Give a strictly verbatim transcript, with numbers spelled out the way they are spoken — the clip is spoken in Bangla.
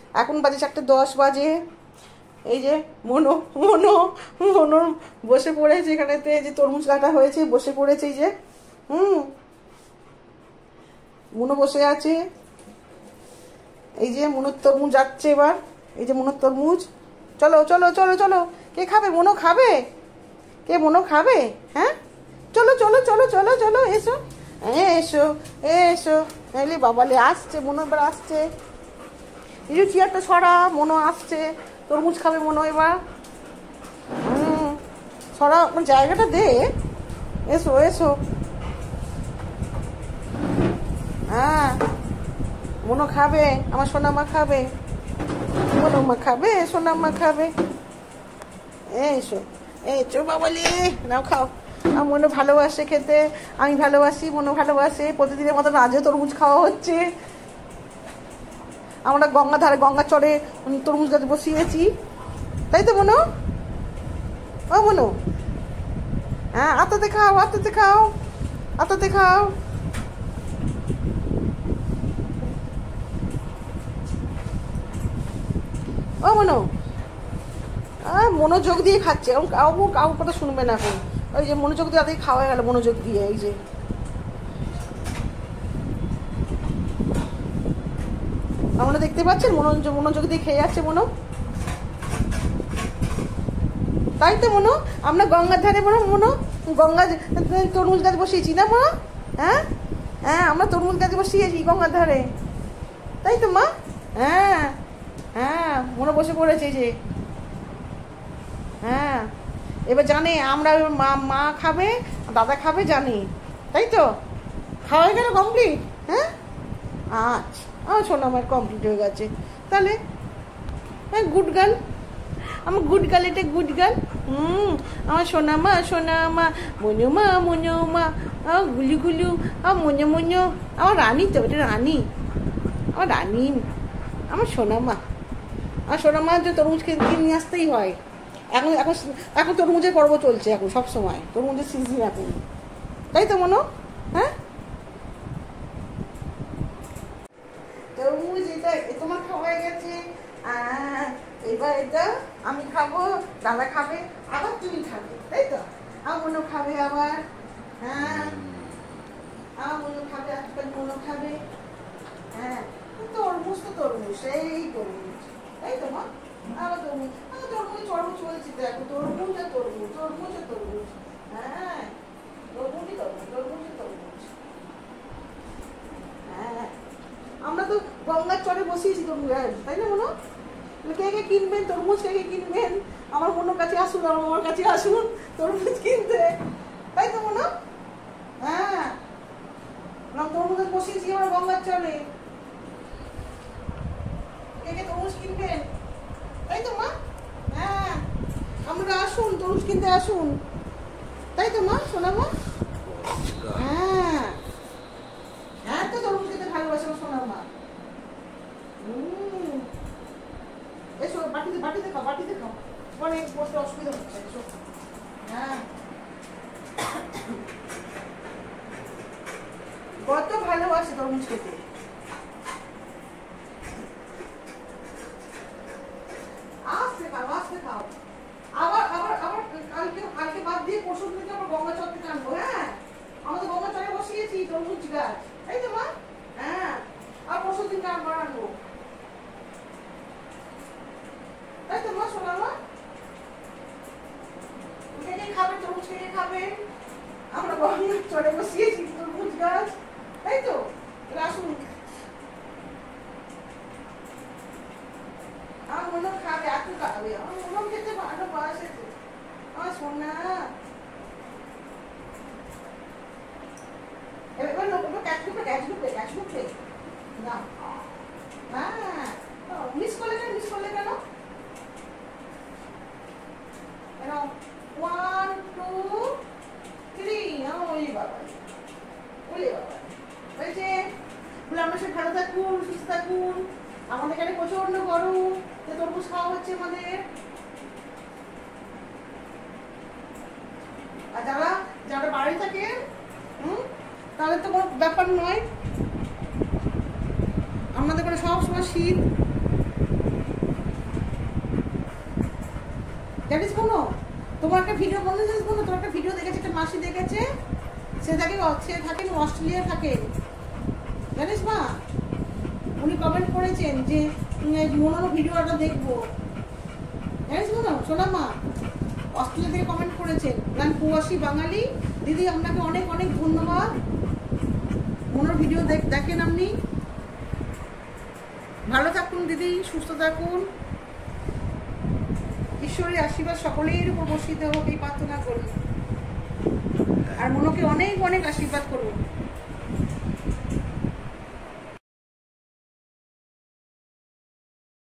এখন বাজে চারটে দশ বাজে। এই যে মনো মনো মনো বসে পড়েছে এখানেতে, যে তরমুজ কাটা হয়েছে বসে পড়েছে। এই যে হুম মনো বসে আছে। এই যে মনোর তরমুজ যাচ্ছে এবার। এই যে মনোর তরমুজ। চলো চলো চলো চলো, কে খাবে? মনো খাবে? কে মনো খাবে? হ্যাঁ চলো চলো চলো চলো চলো, এসো এসো এসো। এলে বাবালে আসছে মনো, এবার আসছে। এই যে চেয়ারটা সরা, মনো আসছে। তরমুজ খাবে মনো এবার। হুম সরা, আপনার জায়গাটা দে। এসো এসো। হ্যাঁ মনো খাবে, আমার সোনামা খাবে। মনোমা খাবে, সোনামা খাবে। এসো এসো বাবালি, নাও খাও। আমার মনে ভালোবাসে খেতে, আমি ভালোবাসি, মনে ভালোবাসে। প্রতিদিনের মতন আজও তরমুজ খাওয়া হচ্ছে। আমরা গঙ্গা ধারে, গঙ্গার চরে তরমুজ গাছ বসিয়েছি, তাই তো মনো? ও মনো, হ্যাঁ আতাতে খাও, আতাতে খাও, আতাতে খাও। ও মনো, মনোযোগ দিয়ে খাচ্ছে, কাউ কাউ কথা শুনবে না এখন। ওই যে মনোযোগ দিয়ে তাদের খাওয়া গেল, মনোযোগ দিয়ে। এই যে আপনারা দেখতে পাচ্ছেন মনোযোগ মনোযোগ দিয়ে খেয়ে যাচ্ছে মনো, তাই তো মনো? আমরা গঙ্গার ধারে মনো মনো গঙ্গা তরমুজ গাছ বসিয়েছি না মা? হ্যাঁ হ্যাঁ আমরা তরমুজ গাছ বসিয়েছি গঙ্গার ধারে, তাই তো মা? হ্যাঁ হ্যাঁ মনো বসে পড়েছে যে। হ্যাঁ এবার জানে আমরা মা মা খাবে, দাদা খাবে জানি, তাই তো? খাওয়া হয়ে গেল কমপ্লিট? হ্যাঁ আচ্ছা, আমার শোনো আমার কমপ্লিট হয়ে গেছে তাহলে। হ্যাঁ গুড গার্ল, আমার গুড গার্ল, এটা গুড গার্ল। হুম আমার সোনামা সোনামা, মনোমা মনোমা, গুলু গুলু, মনো মনো, আমার রানী তো, এটা রানী, আমার রানী, আমার সোনামা। আমার সোনামা যে তরমুজ কিনে নিয়ে আসতেই হয়। এখন এখন এখন তরমুজের পর্ব চলছে, এখন সব সময় তরমুজের সিজন এখন, তাই তো মনো? হ্যাঁ তরমুজ এটা তোমার খাওয়া হয়ে গেছে, এবার এটা আমি খাবো, দাদা খাবে, আবার তুমি খাবে, তাই তো? আমার মনো খাবে আবার। হ্যাঁ আমার মনো খাবে, আজকাল মনো খাবে। হ্যাঁ তরমুজ তো তরমুজ, সেই তরমুজ, তাই তো মা? আবার তরমুজ, আমার তরমুজ পর্ব চলছে তো এখন, তরমুজ আর তরমুজ, তরমুজ আর তরমুজ। হ্যাঁ তরমুজই তরমুজ, তরমুজই তরমুজ। হ্যাঁ আমরা তো গঙ্গার চরে বসিয়েছি তরমুজ, তাই না মনো? কে কে কিনবেন তরমুজ, কে কে কিনবেন? আমার মনোর কাছে আসুন, আমার মামার কাছে আসুন তরমুজ কিনতে, তাই তো মনো? হ্যাঁ তরমুজ বসিয়েছি আমার গঙ্গার চরে, কে কে তরমুজ কিনবেন, তাই তো মা? হ্যাঁ আমরা আসুন, তরমুজ কিনতে আসুন, তাই তো মা? শোনা মা? হ্যাঁ হ্যাঁ তো তরমুজ খেতে ভালোবাসে আমার সোনা মা। হম এসো বাটিতে, বাটিতে খাও, বাটিতে খাও, অনেক বসতে অসুবিধা হচ্ছে। এসো। হ্যাঁ কত ভালোবাসে তরমুজ খেতে। আস্তে খাও, আস্তে খাও। আবার আবার আবার কালকে কালকে বাদ দিয়ে পরশু থেকে আবার গঙ্গা চর থেকে আনবো। হ্যাঁ আমাদের গঙ্গা চরে বসিয়েছি তরমুজ গাছ, তাই তো মা? হ্যাঁ আর পরশু দিন আবার আনবো, তাই তো মা? শোনা মা, কে কে খাবে তরমুজ, কে কে খাবে? আমরা গঙ্গার চরে বসিয়েছি তরমুজ গাছ, তাই তো? আসুন, আমার মনে খাবে, এত খাবে, আমার মনে খেতে ভালোবাসে তো আমার সোনা। এবার লোক ক্যাচ করবে, ক্যাচ করবে, ক্যাচ করবে না। হ্যাঁ মিস করলে কেন, মিস করলে কেন? ওয়ান টু থ্রি, ওই বাবা, ওই বাবা হয়েছে। বলে আমরা সব ভালো থাকুন, সুস্থ থাকুন। আমাদের এখানে প্রচন্ড গরম, তরমুজ খাওয়া হচ্ছে আমাদের। আর যারা যারা বাড়ি থাকে হুম তাদের তো কোনো ব্যাপার নয়, আমাদের করে সব সময় শীত, জানিস বোনো, তোমার একটা ভিডিও বন্ধ জানিস বোনো, তোমার একটা ভিডিও দেখেছে, একটা মাসি দেখেছে, সে থাকে সে থাকেন অস্ট্রেলিয়া থাকে, জানিস মা? উনি কমেন্ট করেছেন যে মোনারও ভিডিওটা দেখবো, জানিস বোনো? শোনা মা, অস্ট্রেলিয়া থেকে কমেন্ট করেছেন, গান প্রবাসী বাঙালি দিদি, আপনাকে অনেক অনেক ধন্যবাদ। মোনার ভিডিও দেখেন আপনি। ভালো থাকুন দিদি, সুস্থ থাকুন, ঈশ্বরের আশীর্বাদ সকলের উপর বর্ষিত হোক এই প্রার্থনা করি, আর মনকে অনেক অনেক আশীর্বাদ করুন।